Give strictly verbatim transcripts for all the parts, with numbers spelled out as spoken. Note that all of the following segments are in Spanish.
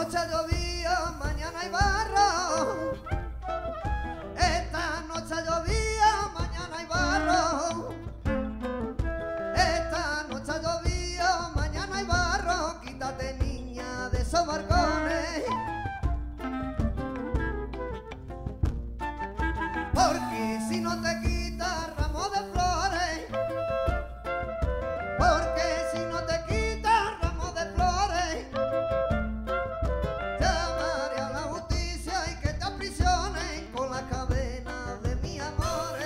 noche llovía, mañana hay barro. Esta noche llovía, mañana hay barro. Esta noche llovía, mañana hay barro. Quítate, niña, de esos barcones, porque si no te quitas ramo de flores, porque si no te quitas ramo de flores, llamaré a la justicia y que te aprisionen con la cadena de mi amor.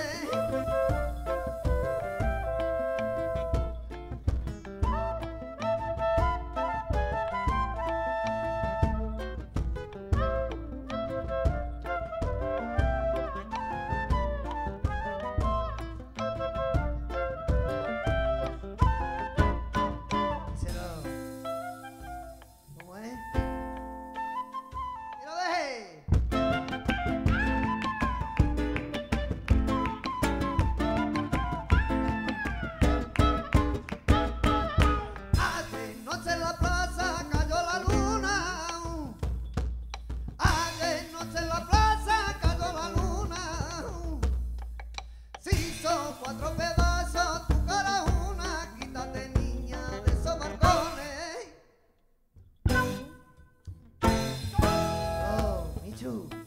¿Cómo es? ¡Que lo deje! Anoche en la plaza cayó la luna. Anoche en la plaza cayó la luna. Se hizo cuatro pedazos tu cara una. Quítate, niña, de esos barcones. Oh, Michu.